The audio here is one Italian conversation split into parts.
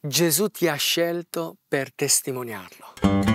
Gesù ti ha scelto per testimoniarlo.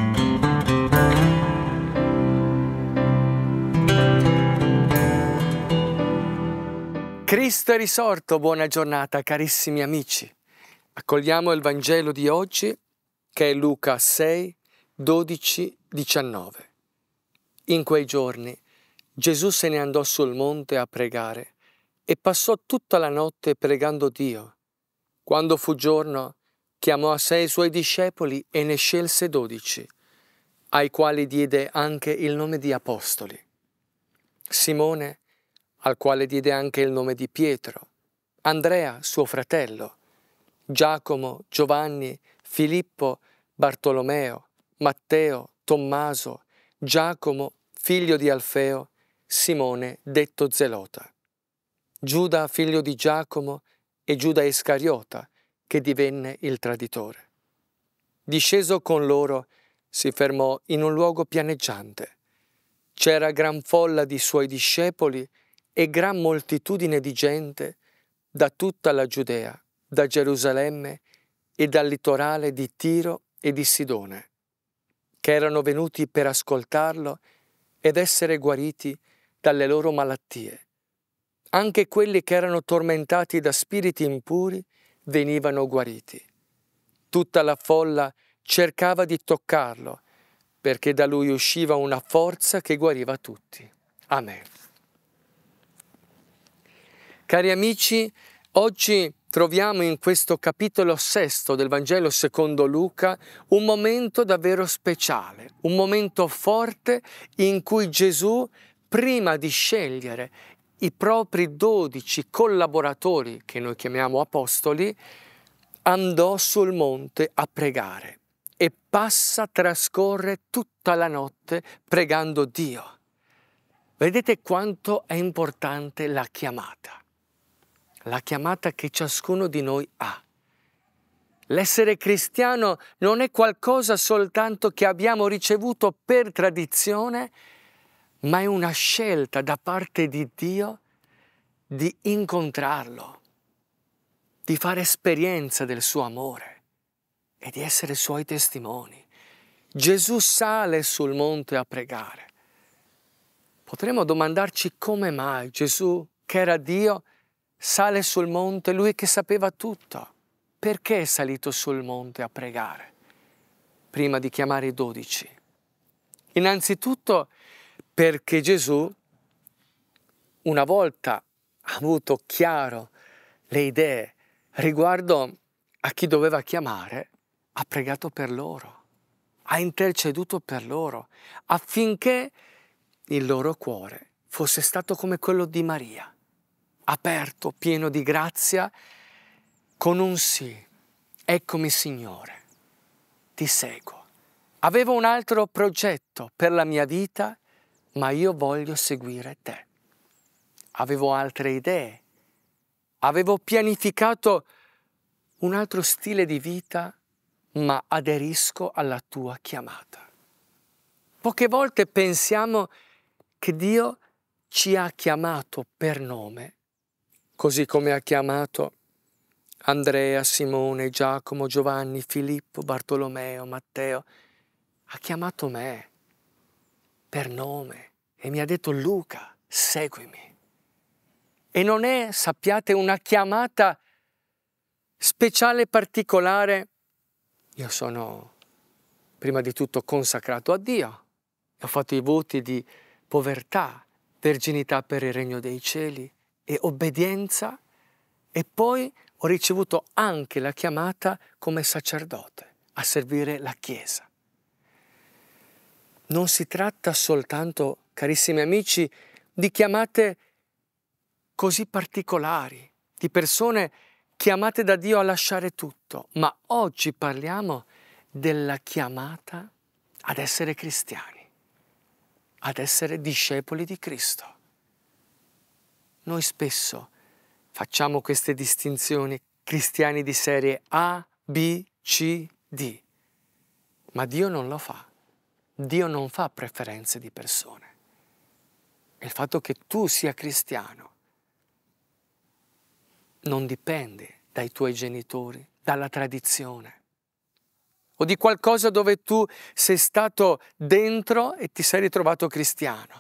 Cristo è risorto, buona giornata carissimi amici. Accogliamo il Vangelo di oggi che è Luca 6, 12, 19. In quei giorni Gesù se ne andò sul monte a pregare e passò tutta la notte pregando Dio. Quando fu giorno, chiamò a sé i suoi discepoli e ne scelse 12, ai quali diede anche il nome di apostoli. Simone, al quale diede anche il nome di Pietro, Andrea, suo fratello, Giacomo, Giovanni, Filippo, Bartolomeo, Matteo, Tommaso, Giacomo, figlio di Alfeo, Simone, detto Zelota, Giuda, figlio di Giacomo, e Giuda Iscariota, che divenne il traditore. Disceso con loro, si fermò in un luogo pianeggiante. C'era gran folla di suoi discepoli e gran moltitudine di gente da tutta la Giudea, da Gerusalemme e dal litorale di Tiro e di Sidone, che erano venuti per ascoltarlo ed essere guariti dalle loro malattie. Anche quelli che erano tormentati da spiriti impuri venivano guariti. Tutta la folla cercava di toccarlo, perché da lui usciva una forza che guariva tutti. Amen. Cari amici, oggi troviamo in questo capitolo 6 del Vangelo secondo Luca un momento davvero speciale, un momento forte in cui Gesù, prima di scegliere i propri 12 collaboratori, che noi chiamiamo apostoli, andò sul monte a pregare e trascorre tutta la notte pregando Dio. Vedete quanto è importante la chiamata che ciascuno di noi ha. L'essere cristiano non è qualcosa soltanto che abbiamo ricevuto per tradizione, ma è una scelta da parte di Dio di incontrarlo, di fare esperienza del suo amore e di essere suoi testimoni. Gesù sale sul monte a pregare. Potremmo domandarci come mai Gesù, che era Dio, sale sul monte, lui che sapeva tutto. Perché è salito sul monte a pregare prima di chiamare i 12? Innanzitutto perché Gesù, una volta avuto chiaro le idee riguardo a chi doveva chiamare, ha pregato per loro, ha interceduto per loro, affinché il loro cuore fosse stato come quello di Maria, aperto, pieno di grazia, con un sì. Eccomi Signore, ti seguo. Avevo un altro progetto per la mia vita, ma io voglio seguire te. Avevo altre idee, avevo pianificato un altro stile di vita, ma aderisco alla tua chiamata. Poche volte pensiamo che Dio ci ha chiamato per nome, così come ha chiamato Andrea, Simone, Giacomo, Giovanni, Filippo, Bartolomeo, Matteo. Ha chiamato me per nome e mi ha detto: Luca, seguimi. E non è, sappiate, una chiamata speciale, particolare. Io sono prima di tutto consacrato a Dio, ho fatto i voti di povertà, verginità per il regno dei cieli e obbedienza, e poi ho ricevuto anche la chiamata come sacerdote a servire la Chiesa. Non si tratta soltanto, carissimi amici, di chiamate così particolari, di persone chiamate da Dio a lasciare tutto, ma oggi parliamo della chiamata ad essere cristiani, ad essere discepoli di Cristo. Noi spesso facciamo queste distinzioni, cristiani di serie A, B, C, D, ma Dio non lo fa. Dio non fa preferenze di persone. E il fatto che tu sia cristiano non dipende dai tuoi genitori, dalla tradizione o di qualcosa dove tu sei stato dentro e ti sei ritrovato cristiano.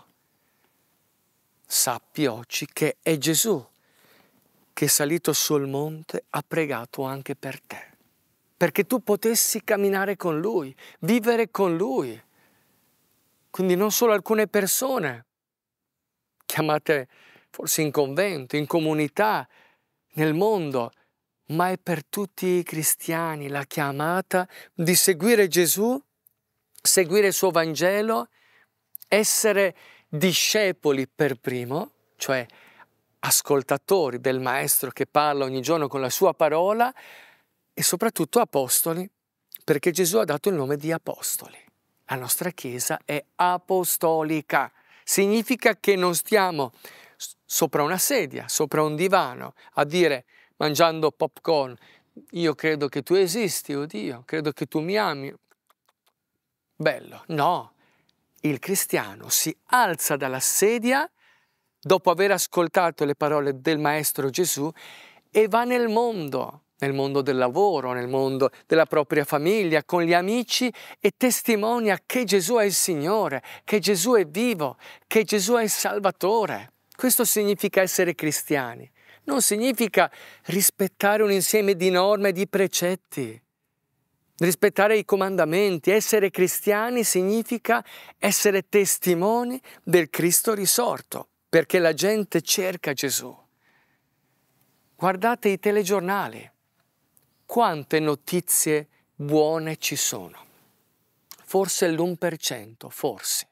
Sappi oggi che è Gesù che salito sul monte ha pregato anche per te, perché tu potessi camminare con Lui, vivere con Lui. Quindi non solo alcune persone, chiamate forse in convento, in comunità, nel mondo, ma è per tutti i cristiani la chiamata di seguire Gesù, seguire il suo Vangelo, essere discepoli per primo, cioè ascoltatori del Maestro che parla ogni giorno con la sua parola, e soprattutto apostoli, perché Gesù ha dato il nome di apostoli. La nostra Chiesa è apostolica, significa che non stiamo sopra una sedia, sopra un divano, a dire, mangiando popcorn, io credo che tu esisti, oh Dio, credo che tu mi ami. Bello, no. Il cristiano si alza dalla sedia dopo aver ascoltato le parole del Maestro Gesù e va nel mondo del lavoro, nel mondo della propria famiglia, con gli amici e testimonia che Gesù è il Signore, che Gesù è vivo, che Gesù è il Salvatore. Questo significa essere cristiani. Non significa rispettare un insieme di norme e di precetti, rispettare i comandamenti. Essere cristiani significa essere testimoni del Cristo risorto, perché la gente cerca Gesù. Guardate i telegiornali, quante notizie buone ci sono. Forse l'1%, forse.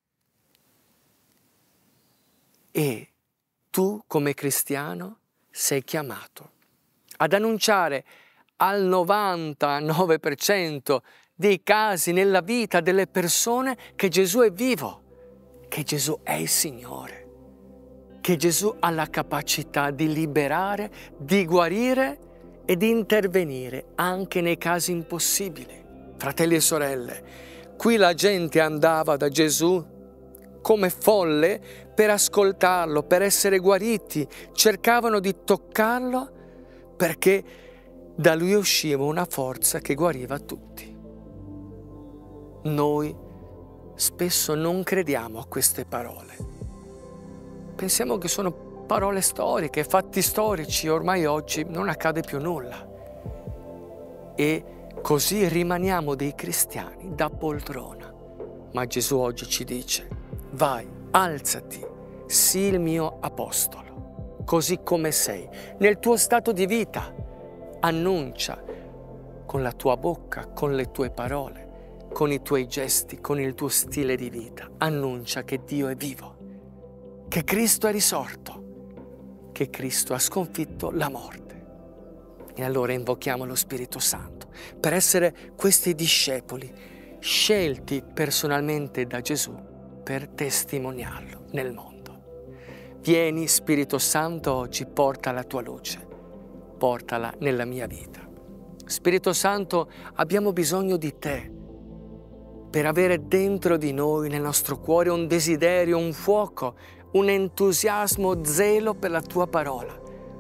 E tu come cristiano sei chiamato ad annunciare al 99% dei casi nella vita delle persone che Gesù è vivo, che Gesù è il Signore, che Gesù ha la capacità di liberare, di guarire e di intervenire anche nei casi impossibili. Fratelli e sorelle, qui la gente andava da Gesù come folle per ascoltarlo, per essere guariti, cercavano di toccarlo perché da lui usciva una forza che guariva tutti. Noi spesso non crediamo a queste parole. Pensiamo che sono parole storiche, fatti storici, ormai oggi non accade più nulla. E così rimaniamo dei cristiani da poltrona. Ma Gesù oggi ci dice: vai, alzati, sii il mio apostolo, così come sei, nel tuo stato di vita. Annuncia con la tua bocca, con le tue parole, con i tuoi gesti, con il tuo stile di vita. Annuncia che Dio è vivo, che Cristo è risorto, che Cristo ha sconfitto la morte. E allora invochiamo lo Spirito Santo per essere questi discepoli scelti personalmente da Gesù per testimoniarlo nel mondo. Vieni Spirito Santo oggi, porta la tua luce, portala nella mia vita. Spirito Santo, abbiamo bisogno di te per avere dentro di noi, nel nostro cuore, un desiderio, un fuoco, un entusiasmo, zelo per la tua parola,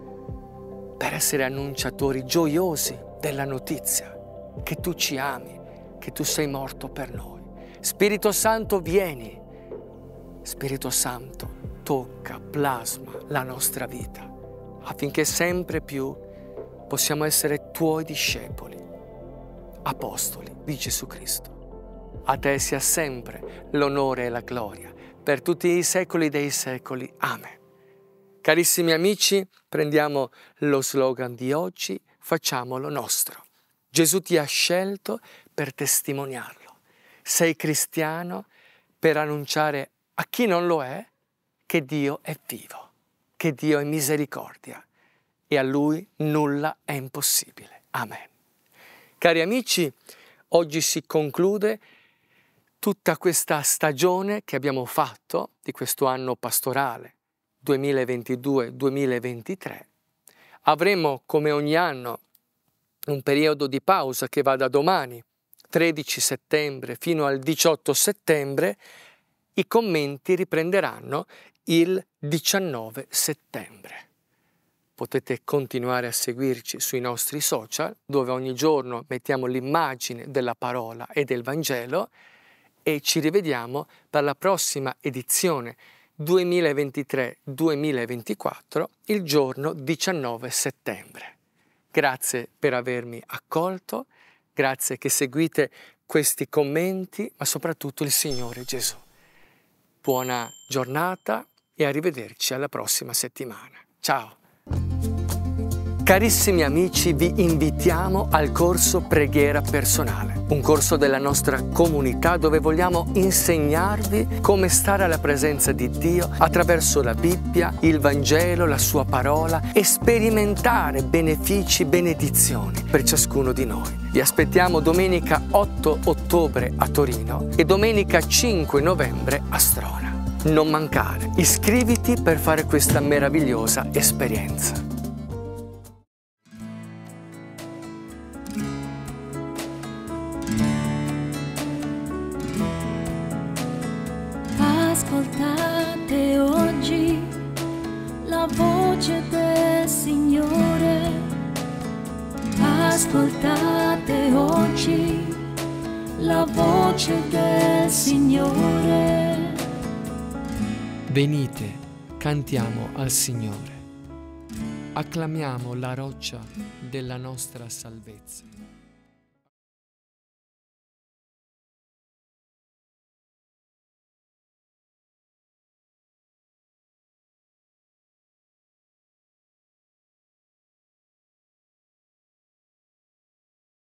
per essere annunciatori gioiosi della notizia che tu ci ami, che tu sei morto per noi. Spirito Santo, vieni. Spirito Santo, tocca, plasma la nostra vita, affinché sempre più possiamo essere tuoi discepoli, apostoli di Gesù Cristo. A te sia sempre l'onore e la gloria, per tutti i secoli dei secoli. Amen. Carissimi amici, prendiamo lo slogan di oggi, facciamolo nostro. Gesù ti ha scelto per testimoniarlo. Sei cristiano per annunciare a chi non lo è che Dio è vivo, che Dio è misericordia e a Lui nulla è impossibile. Amen. Cari amici, oggi si conclude tutta questa stagione che abbiamo fatto di questo anno pastorale 2022-2023. Avremo come ogni anno un periodo di pausa che va da domani, 13 settembre, fino al 18 settembre. I commenti riprenderanno il 19 settembre. potete continuare a seguirci sui nostri social, dove ogni giorno mettiamo l'immagine della parola e del Vangelo, e ci rivediamo per la prossima edizione 2023-2024 il giorno 19 settembre. Grazie per avermi accolto, grazie che seguite questi commenti, ma soprattutto il Signore Gesù. Buona giornata e arrivederci alla prossima settimana. Ciao! Carissimi amici, vi invitiamo al corso Preghiera Personale, un corso della nostra comunità dove vogliamo insegnarvi come stare alla presenza di Dio attraverso la Bibbia, il Vangelo, la sua parola e sperimentare benefici, benedizioni per ciascuno di noi. Vi aspettiamo domenica 8 ottobre a Torino e domenica 5 novembre a Strona. Non mancare, iscriviti per fare questa meravigliosa esperienza. Ascoltate oggi la voce del Signore. Ascoltate oggi la voce del Signore. Venite, cantiamo al Signore. Acclamiamo la roccia della nostra salvezza.